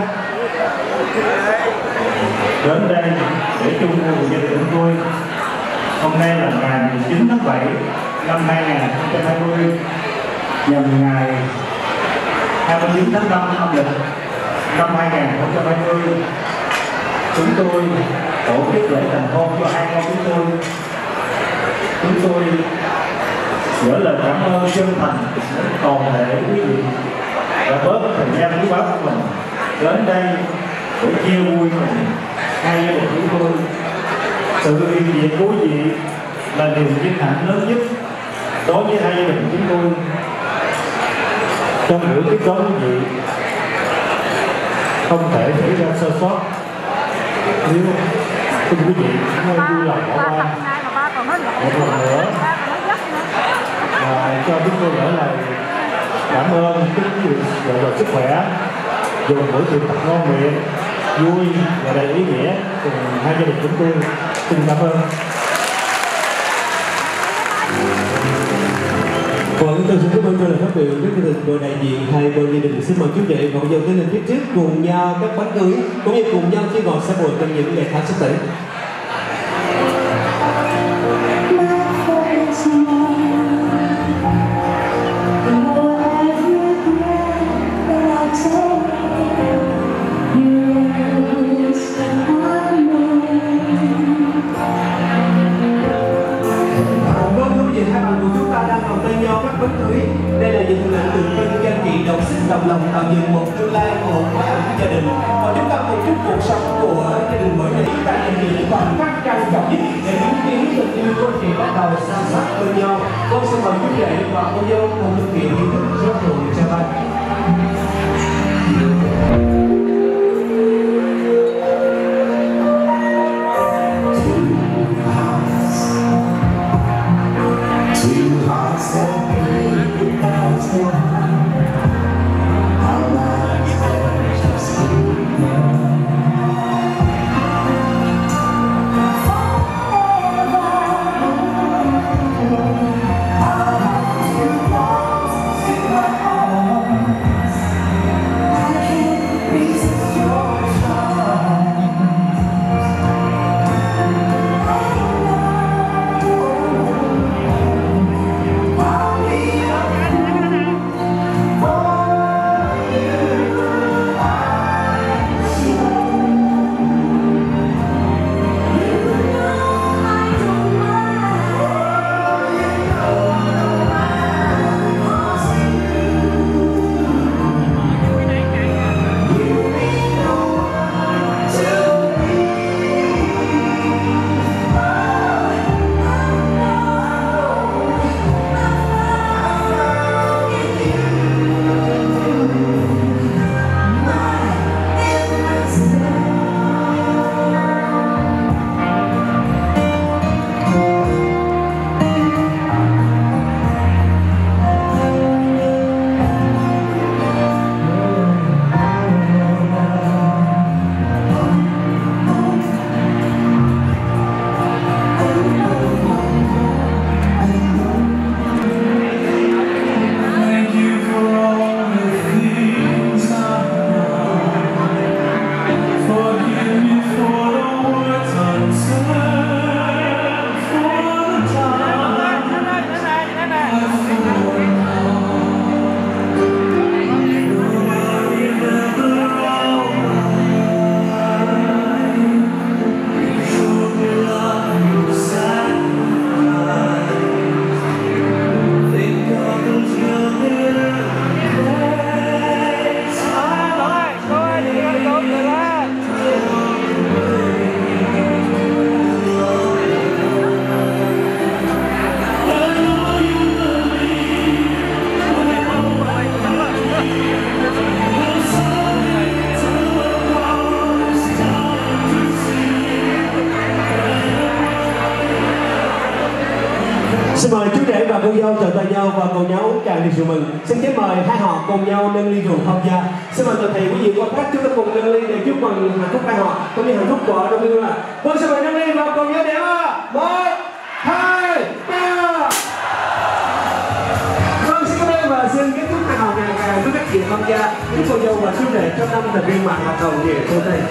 đến đây để chung vui gia đình chúng tôi. Hôm nay là ngày mười chín tháng bảy năm hai nghìn không trăm hai mươi, nhằm ngày hai mươi chín tháng năm âm lịch năm hai nghìn không trăm hai mươi chúng tôi tổ chức lễ thành hôn cho hai con chúng tôi. Chúng tôi gửi lời cảm ơn chân thành đến toàn thể quý vị đã bớt thời gian quý báu của mình đến đây để chia vui mừng hai gia đình chúng tôi. Sự hiện diện của quý vị là niềm vinh hạnh lớn nhất đối với hai gia đình chúng tôi. Trong buổi tiếp đón quý vị không thể xảy ra sơ sót. Nếu xin quý vị hãy vui lòng bỏ qua một lần nữa và cho chúng tôi gửi lời cảm ơn kính quý vị về sức khỏe, dùng buổi tiệc tập ngon miệng vui và đầy ý nghĩa cùng hai gia đình chúng tôi. Xin cảm ơn. Còn tôi xin cảm ơn cho lời phát biểu rất chân thành của đại diện hai bên gia đình. Xin mời chú rể và dâu tiến lên phía trước cùng nhau các bánh cưới cũng như cùng nhau chia ngọt xã hội trong những ngày tháng sắp tới. Đây là những hình ảnh tượng trưng cho anh chị đồng sức đồng lòng tạo dựng một tương lai một mái ấm gia đình. Và chúng ta cùng chúc cuộc sống của gia đình mỗi ngày chúng ta dành những khoảnh khắc trang trọng nhất để chứng kiến tình yêu của chị bắt đầu san sát bên nhau. Con xin mời chú rể và cô dâu cùng thực hiện nghi thức rước hồn cho bạn. Xin mời chú rể và cô dâu chào tay nhau và cùng nhau uống tràn rượu mừng. Xin kính mời hai họ cùng nhau nâng ly rượu tham gia. Xin mời toàn thể quý vị quan khách chúng ta cùng nâng ly để chúc mừng hạnh phúc hai họ cũng như hạnh phúc của đông yêu ạ. Vâng, xin mời nâng ly và cùng nhau đếm ạ. Một, hai, ba. Vâng, xin cảm ơn và xin kết thúc hai họ ngày càng với các chị tham gia. Chúc cô dâu và chú rể trong năm thành viên mạng hoạt động về cô Tây.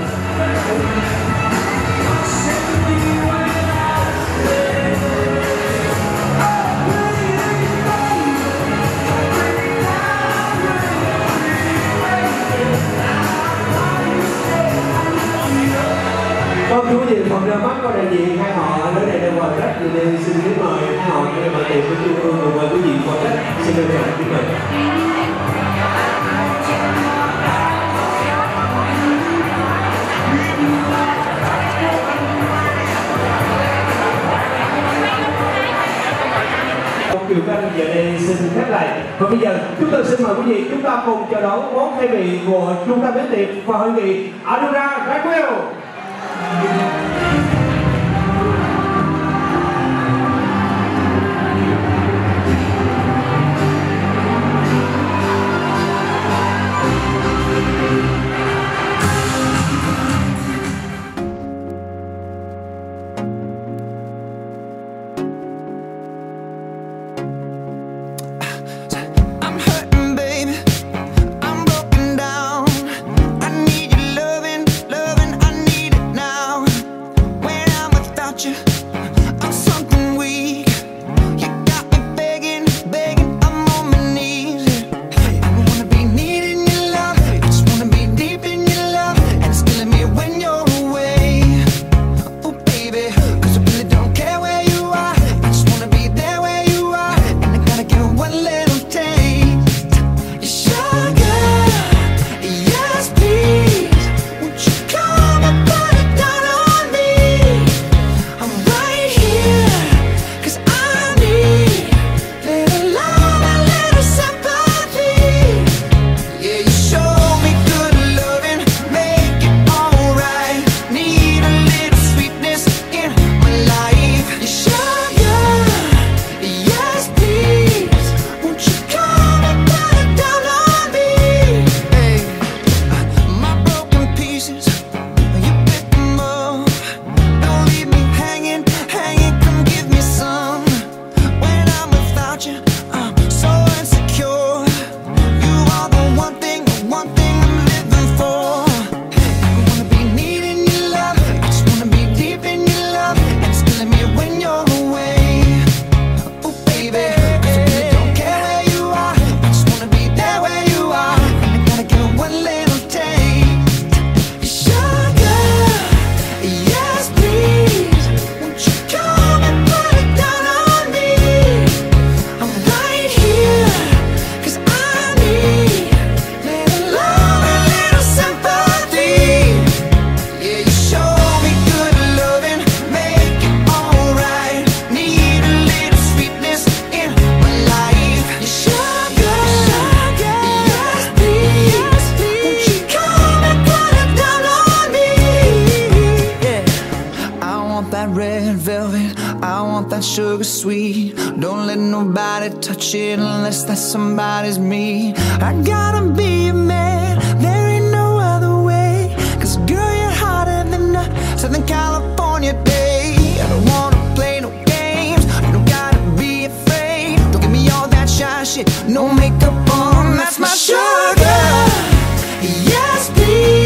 quý vị phần ra mắt có đại diện hai họ đến đây đang mời khách, thì nên xin kính mời hai họ để mà tìm với Trung Ương cùng mời quý vị quan khách xin trân trọng kính mời. Kiều Canh giờ đây xin khép lại. Và bây giờ chúng tôi xin mời quý vị chúng ta cùng chào đón món khai vị của trung tâm bến tiệc và hội nghị Adura Raquel. Sugar sweet, don't let nobody touch it unless that somebody's me. I gotta be a man, there ain't no other way. Cause girl, you're hotter than a Southern California day. I don't wanna play no games, you don't gotta be afraid. Don't give me all that shy shit, no makeup on, that's my sugar. Yes, please.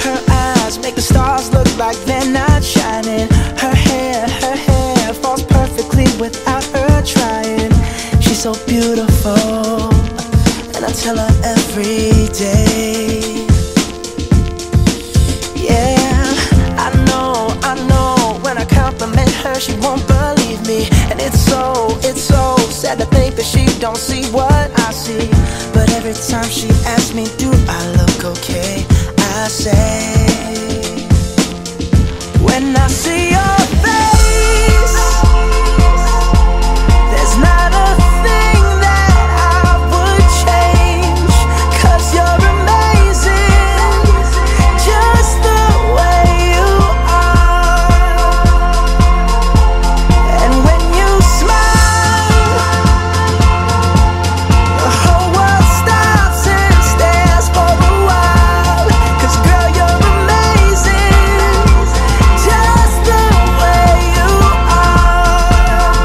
Like they're not shining. Her hair, her hair falls perfect without her trying. She's so beautiful, and I tell her every day. Yeah, I know, I know, when I compliment her she won't believe me. And it's so, it's so sad to think that she don't see what I see. But every time she asks me, do I look okay, I say, when I see your face, there's not a thing that I would change. 'Cause you're amazing, just the way you are. And when you smile, the whole world stops and stares for a while. 'Cause girl, you're amazing, just the way you are.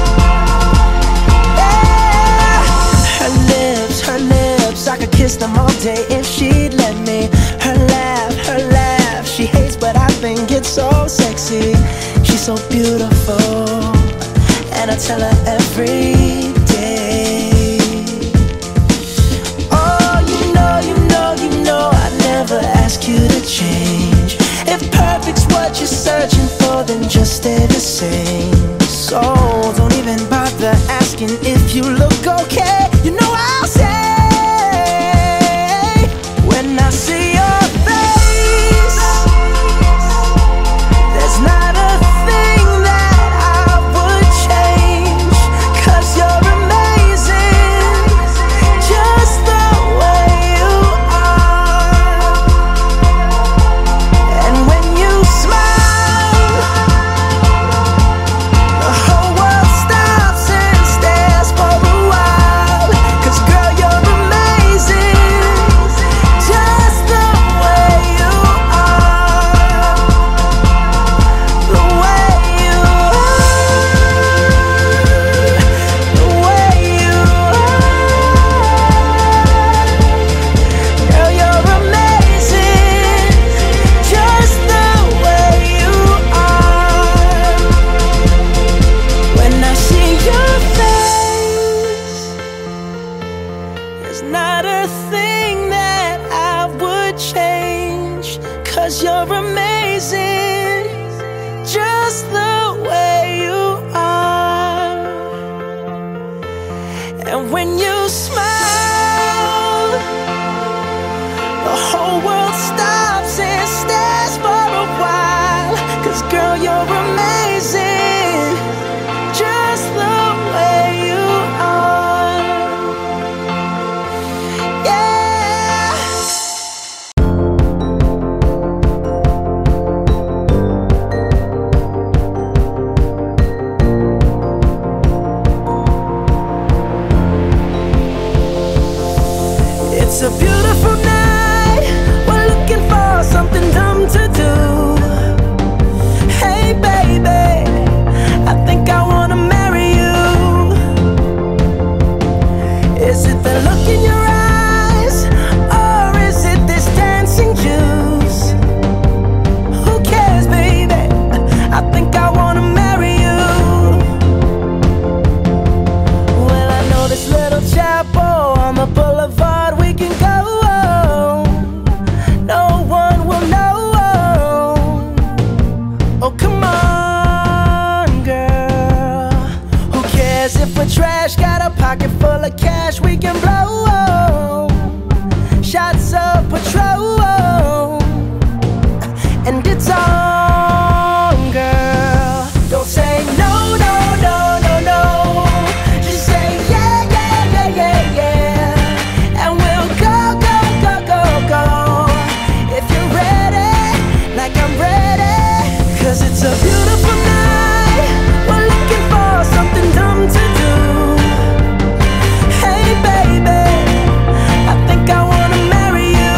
Yeah. Her lips, her lips, I could kiss them all day if she'd let me. Her laugh, her laugh, she hates but I think it's so sexy. She's so beautiful, and I tell her every day. Oh, you know, you know, you know I never ask you to change. If perfect's what you're searching for, then just stay the same. So don't even bother asking if you look okay. You know I'll say, when I see your face, there's not a thing that I would change. 'Cause you're amazing, just the way you are. And when you smile, the whole world stops and stares for a while. 'Cause girl, you're amazing, just the way you are. The way you are, the way you are. Girl, you're amazing, just the way you are. When I see your face, there's not a thing that I would change. 'Cause you're amazing, just the way you are. And when you smile, the whole world stops and stares for a while. 'Cause girl, you're amazing, just the way you are. Yeah. It's a beautiful night, we're looking for something dumb to do. Hey baby, I think I wanna marry you. Is it the look in your eyes, or is it this dancing juice? Who cares, baby? I think I wanna marry you. Well, I know this little chapel on the boulevard we can go. No one will know. Oh, come on, girl. Who cares if we're trash? Got a pocket full of cash we can blow. Shots of Patrol, and it's on, girl. Don't say no, no, no, no, no. Just say yeah, yeah, yeah, yeah, yeah. And we'll go, go, go, go, go. If you're ready, like I'm ready. 'Cause it's a beautiful night, we're looking for something dumb to do. Hey baby, I think I wanna marry you.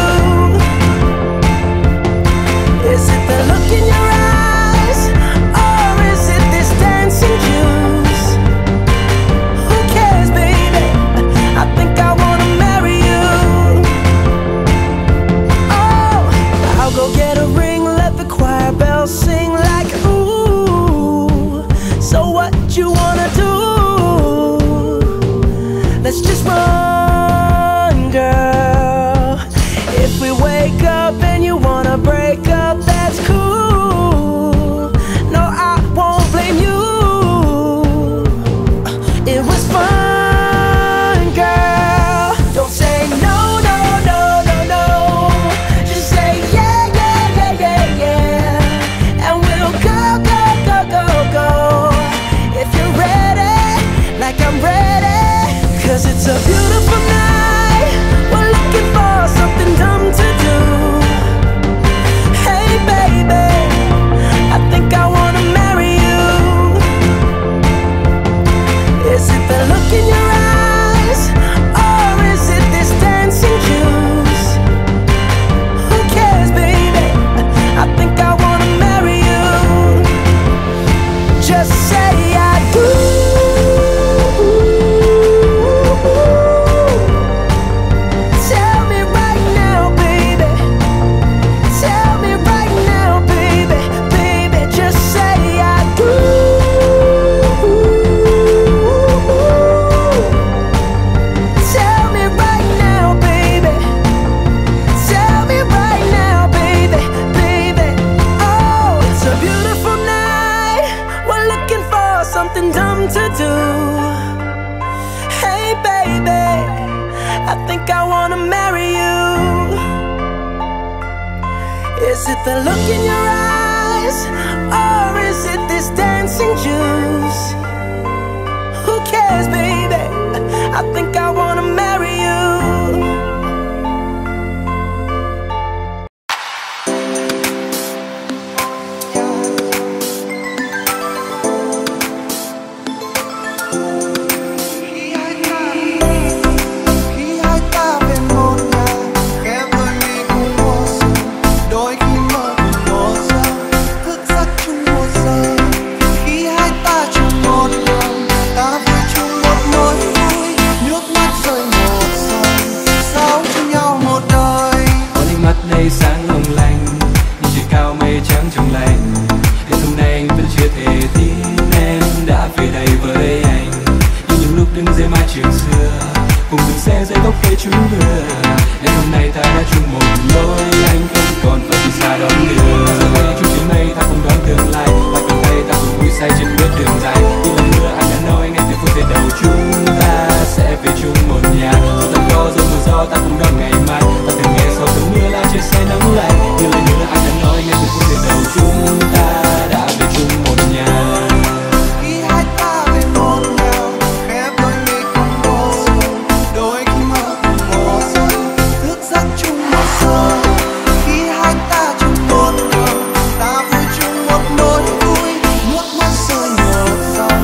Is it the look in your eyes, or is it this dancing juice? Who cares, baby? I think I wanna marry you. Oh, I'll go get a ring, let the choir bells sing like ooh. It's a beautiful night. We're looking for something dumb to do. Hey baby, I think I wanna marry you. Is it the look in your eyes, or is it this dancing juice? Who cares, baby? I think I wanna marry you. Just say I do. Tell me right now, baby. Tell me right now, baby. Baby, just say I do. Tell me right now, baby. Tell me right now, baby. Baby, oh, it's a beautiful night. We're looking for something dumb to do. Hey baby, I think I wanna marry you. Is it the look in your eyes, or is it this dancing juice? Who cares, baby? I think I wanna marry you. Khi hai ta về một nhà, khép đôi mi cùng một giấc, đôi khi mơ cùng một giấc, thức giấc chung một giờ. Khi hai ta chung một đường, ta vui chung một nỗi vui, nước mắt rơi một dòng, sống chung nhau một đời. Con ánh mắt này sáng long lanh, nhìn trời cao mây trắng trong lành. Đến hôm nay anh vẫn chưa thể tin em đã về đây với anh. Như những lúc đứng dưới mái trường xưa, cùng từng xe dưới góc cây chúng vừa. Đến hôm nay ta đã chung một lối, anh không còn phải đi xa đón đưa. Giờ đây chung trên mây ta cùng đón tương lai, và cầm tay ta cùng vui say trên bước đường dài. Như lần nữa anh đã nói ngay từ phút giây đầu chúng ta sẽ về chung một nhà. Dù ta có gió mưa gió ta cùng đón ngày mai, ta từng nghe sau cơn mưa là trời sẽ nắng lại. Như lần nữa anh đã nói ngay từ phút giây đầu chúng ta đã về chung một nhà. Khi hai ta về một nhà, khép đôi mi cùng một giấc, đôi khi mơ cùng một giấc, thức giấc chung một giờ. Khi hai ta chung một đường, ta vui chung một nỗi vui, nước mắt rơi một dòng.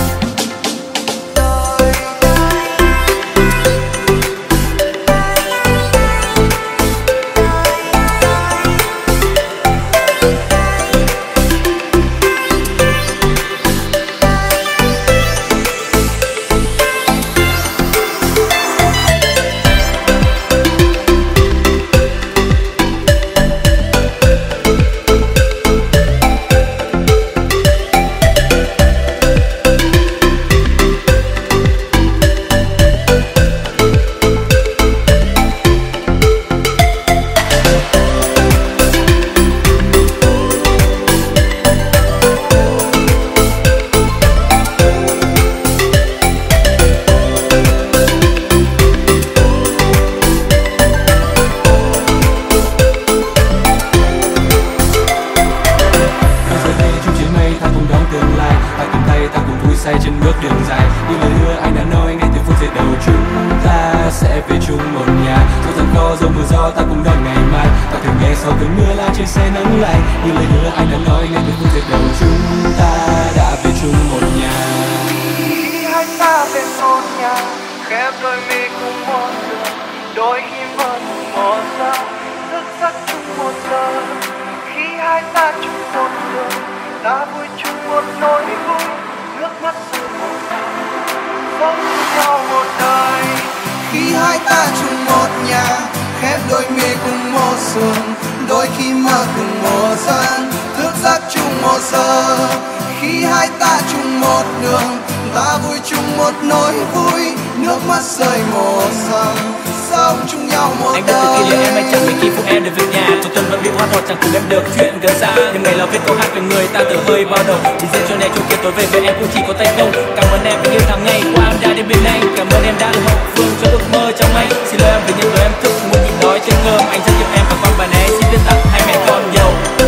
Giờ đây chung trên mây ta cùng đón tương lai, ta cầm tay ta cùng vui say trên bước đường dài. Như lời hứa anh đã nói ngay từ phút giây đầu chúng ta sẽ về chung một nhà. Dù rằng có gió mưa gió ta cùng đón ngày mai, ta thường nghe sau cơn mưa là trời sẽ nắng lại. Như lời hứa anh đã nói ngay từ phút giây đầu chúng ta đã về chung một nhà. Khi hai ta về một nhà, khép đôi mi cùng một đường, đôi khi mơ cùng một giấc, thức giấc chung một giờ. Khi hai ta chung một đường, ta vui chung một nỗi vui, nước mắt rơi một dòng, sống chung nhau một đời. Khi hai ta chung một nhà, khép đôi mi cùng một giường, đôi khi mơ cùng một giấc, thức giấc chung một giờ. Khi hai ta chung một đường, ta vui chung một nỗi vui, nước mắt rơi một dòng, sống chung nhau một anh đời. đã từng nghĩ liệu em hay chẳng mấy khi phụ em được về nhà. Tuổi xuân vẫn bị hoa thọt chẳng cùng em được chuyện gần xa. Nhưng ngày là viết câu hát về người ta từ hơi bao đầu. Chỉ riêng cho này chung kia tối về với em cũng chỉ có tay không. Cảm ơn em vì những tháng ngày qua em đã đến bên anh. Cảm ơn em đã được hậu phương cho ước mơ trong anh. Xin lỗi em vì những lời em thức muốn nhịn nói trên cơm. Anh rất yêu em và con bạn ấy xin viết tặng hai mẹ con giàu.